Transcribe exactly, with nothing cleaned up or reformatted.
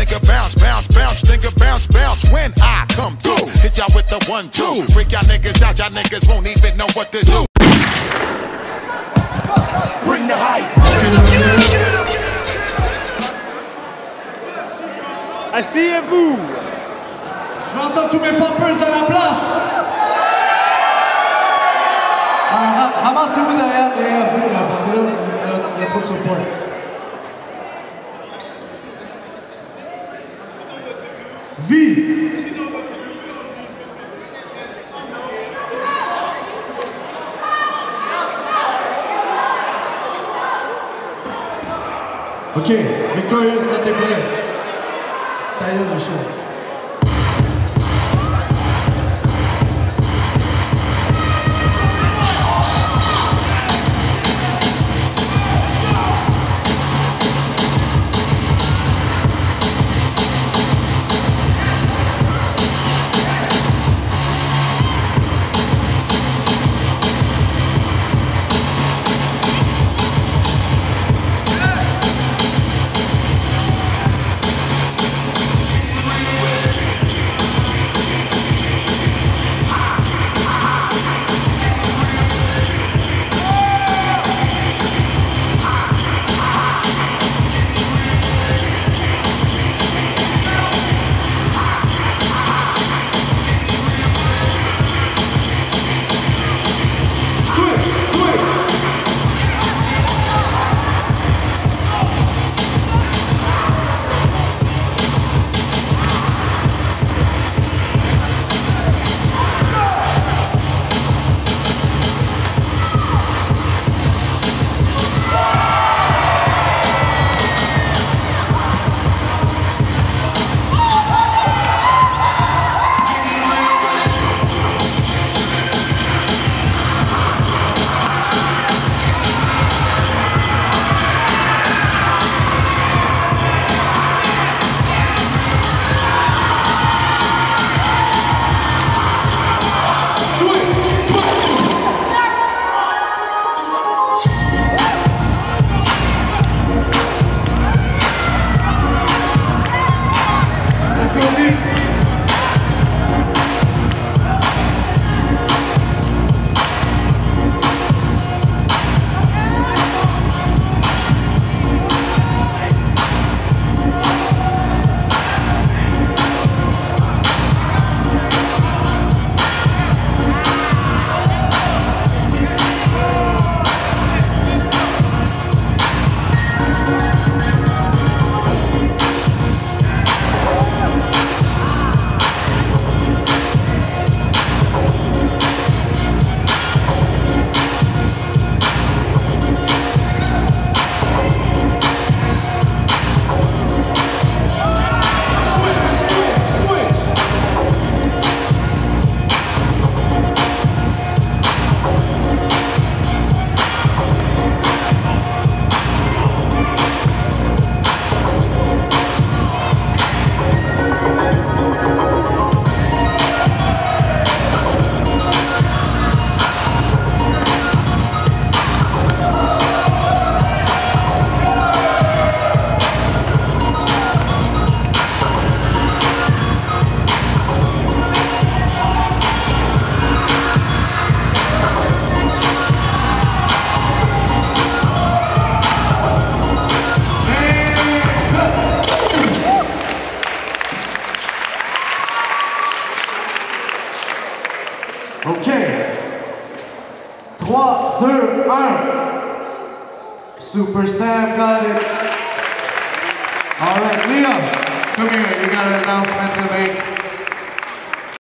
nigga bounce, bounce, bounce, nigga bounce, bounce. When I come through, hit y'all with the one, two. Freak y'all niggas out, y'all niggas won't even know what to do. Bring the hype. Asseyez-vous. J'entends tous mes poppers dans la place. Alors, ramassez-vous derrière, derrière vous, là, parce que là, il y a trop de support. Vie. Ok, Victorious, quand t'es prêt. Ta gueule, je suis. Ok. trois, deux, un. Super Sam got it. All right, Leah, come here. You got an announcement to make.